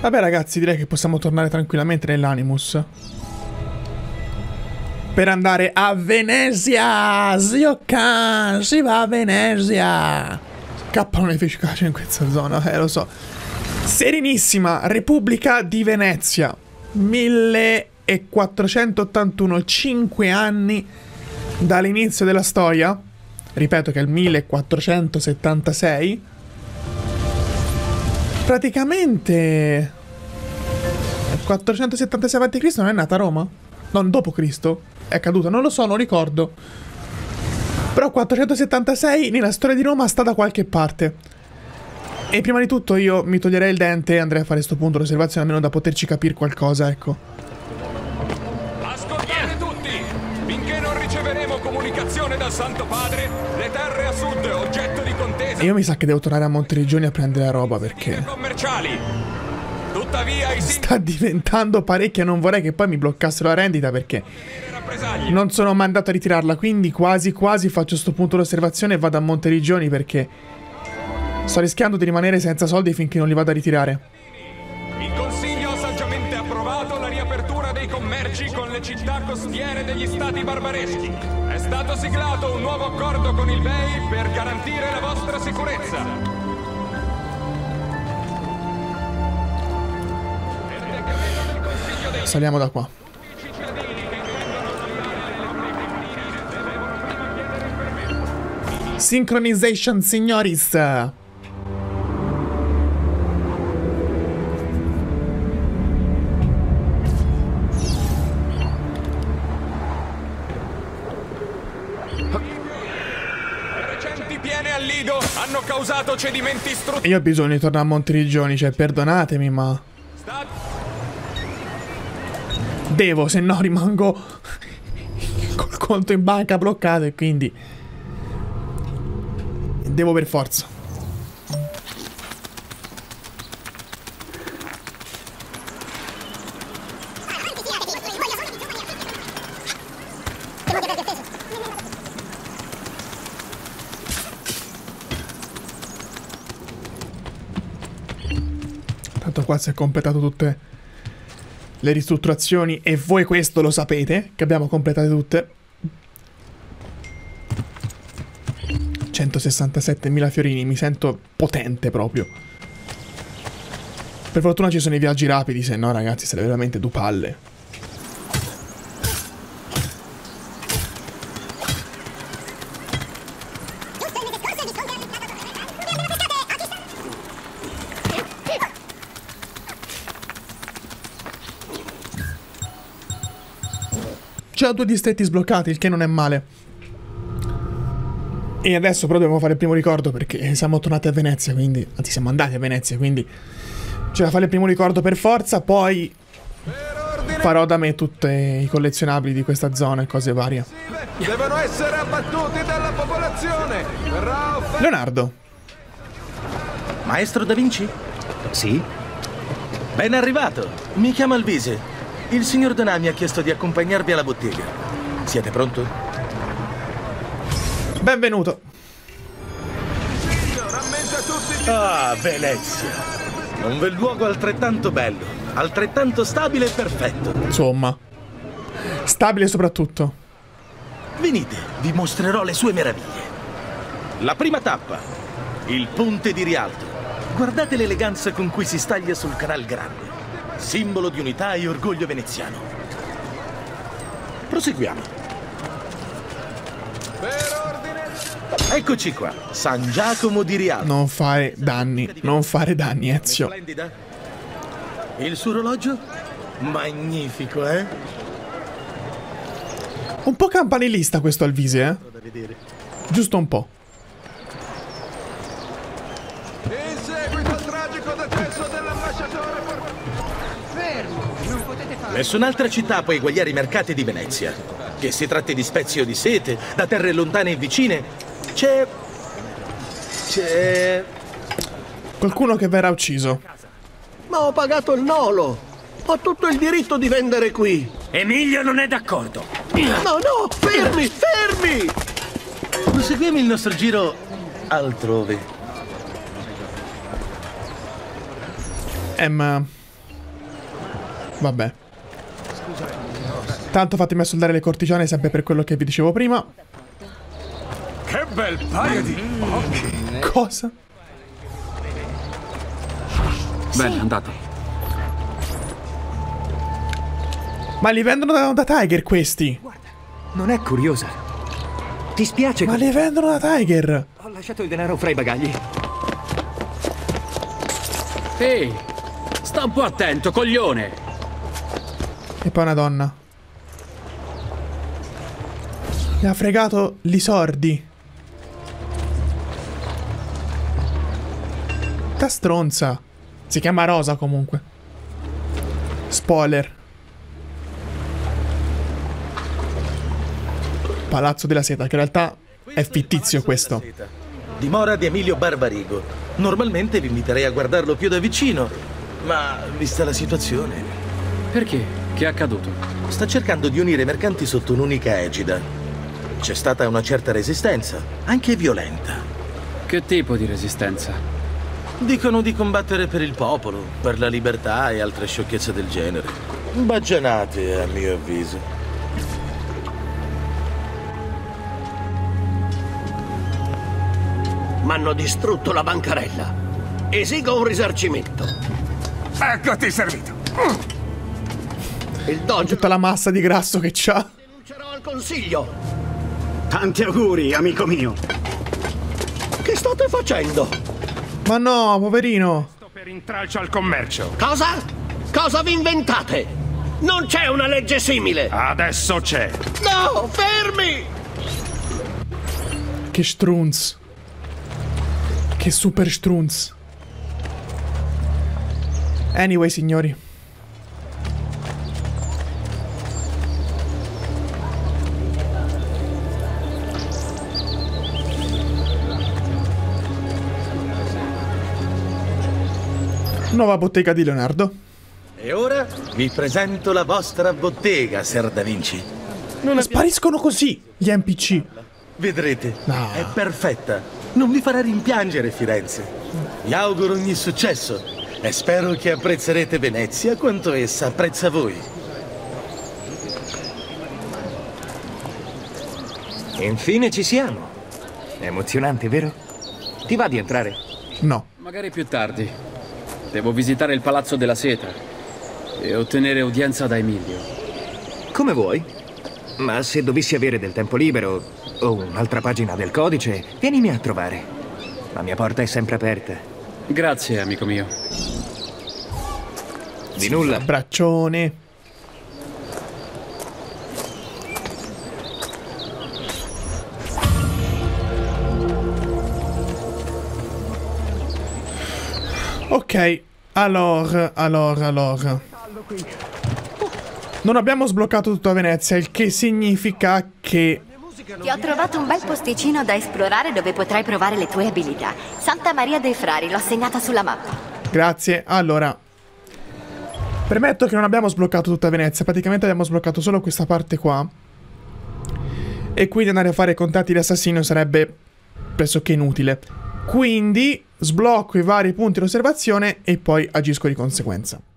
Vabbè ragazzi, direi che possiamo tornare tranquillamente nell'Animus per andare a Venezia. Zio Khan, si va a Venezia. Scappano le efficaci in questa zona, lo so. Serenissima Repubblica di Venezia, 1481, 5 anni dall'inizio della storia. Ripeto che è il 1476. Praticamente il 476 a.C. non è nata Roma? No, dopo Cristo è caduta, non lo so, non ricordo. Però 476 nella storia di Roma sta da qualche parte. E prima di tutto io mi toglierei il dente e andrei a fare sto punto d'osservazione almeno da poterci capire qualcosa, ecco. Ascoltate tutti! Finché non riceveremo comunicazione dal Santo Padre, le terre a sud, oggetto di contesa... E io mi sa che devo tornare a Monteriggioni a prendere la roba perché... commerciali! Tuttavia i sta diventando parecchio e non vorrei che poi mi bloccassero la rendita perché... non sono mandato a ritirarla, quindi quasi quasi faccio sto punto d'osservazione e vado a Monteriggioni perché... sto rischiando di rimanere senza soldi finché non li vado a ritirare. Il Consiglio ha saggiamente approvato la riapertura dei commerci con le città costiere degli stati barbareschi. È stato siglato un nuovo accordo con il BEI per garantire la vostra sicurezza. Saliamo da qua. Synchronization, signoris. Recenti piene al Lido hanno causato cedimenti strutturali. Io ho bisogno di tornare a Monteriggioni, cioè perdonatemi ma... devo, se no rimango col conto in banca bloccato e quindi... devo per forza. Tanto qua si è completato tutte le ristrutturazioni e voi questo lo sapete, che abbiamo completate tutte. 167.000 fiorini, mi sento potente proprio. Per fortuna ci sono i viaggi rapidi, se no ragazzi sarebbe veramente due palle. Già 2 distretti sbloccati, il che non è male. E adesso però dobbiamo fare il primo ricordo perché siamo tornati a Venezia, quindi... anzi siamo andati a Venezia, quindi... c'è da fare il primo ricordo per forza, poi... farò da me tutti i collezionabili di questa zona e cose varie. Devono essere abbattuti dalla popolazione. Leonardo. Maestro Da Vinci? Sì? Ben arrivato. Mi chiamo Alvise. Il signor Donà mi ha chiesto di accompagnarvi alla bottega. Siete pronto? Benvenuto. Ah, Venezia. Un bel luogo altrettanto bello, altrettanto stabile e perfetto. Insomma, stabile soprattutto. Venite, vi mostrerò le sue meraviglie. La prima tappa, il Ponte di Rialto. Guardate l'eleganza con cui si staglia sul Canal Grande, simbolo di unità e orgoglio veneziano. Proseguiamo. Eccoci qua, San Giacomo di Rialto. Non fare danni, non fare danni, Ezio. Splendida. Il suo orologio? Magnifico, eh? Un po' campanilista questo Alvise, eh? Giusto un po'. In seguito al tragico decesso dell'ambasciatore. Nessun'altra città può eguagliare i mercati di Venezia. Che si tratti di spezie o di sete, da terre lontane e vicine, c'è qualcuno che verrà ucciso. Ma ho pagato il nolo. Ho tutto il diritto di vendere qui. Emilio non è d'accordo. No, no, fermi, fermi! Proseguiamo il nostro giro altrove. Ma Vabbè. Tanto fatemi assoldare le cortigiane sempre per quello che vi dicevo prima. Che bel paio di occhi! Cosa? Bene, andate. Ma li vendono da Tiger questi? Non è curiosa? Ti spiace? Ma li vendono da Tiger! Ho lasciato il denaro fra i bagagli. Ehi, sta un po' attento, coglione! E poi una donna. Mi ha fregato gli sordi. Ta stronza. Si chiama Rosa comunque. Spoiler. Palazzo della Seta, che in realtà è fittizio questo. Dimora di Emilio Barbarigo. Normalmente vi inviterei a guardarlo più da vicino, ma vista la situazione... Perché? Che è accaduto? Sta cercando di unire i mercanti sotto un'unica egida. C'è stata una certa resistenza, anche violenta. Che tipo di resistenza? Dicono di combattere per il popolo, per la libertà e altre sciocchezze del genere. Baggianate, a mio avviso. M'hanno distrutto la bancarella. Esigo un risarcimento. Eccoti servito! Il doge Tutta la massa di grasso che c'ha. denuncerò al consiglio. Tanti auguri, amico mio. Che state facendo? Ma no, poverino. Sto per intralcio al commercio. Cosa? Cosa vi inventate? Non c'è una legge simile. Adesso c'è. No, fermi! Che strunz. Che super strunz. Anyway, signori. Nuova bottega di Leonardo. E ora vi presento la vostra bottega, Ser Da Vinci. Spariscono così gli NPC. Vedrete, No. è perfetta. Non vi farà rimpiangere Firenze. Vi auguro ogni successo e spero che apprezzerete Venezia quanto essa apprezza voi. Infine ci siamo. Emozionante, vero? Ti va di entrare? No. Magari più tardi. Devo visitare il Palazzo della Seta e ottenere udienza da Emilio. Come vuoi. Ma se dovessi avere del tempo libero o un'altra pagina del codice, vienimi a trovare. La mia porta è sempre aperta. Grazie, amico mio. Di nulla. Braccione. Ok, allora. Non abbiamo sbloccato tutta Venezia, il che significa che... Ti ho trovato un bel posticino da esplorare dove potrai provare le tue abilità. Santa Maria dei Frari, l'ho segnata sulla mappa. Grazie, allora... Premetto che non abbiamo sbloccato tutta Venezia, praticamente abbiamo sbloccato solo questa parte qua. E quindi andare a fare contatti di assassino sarebbe pressoché inutile. Quindi sblocco i vari punti di osservazione e poi agisco di conseguenza.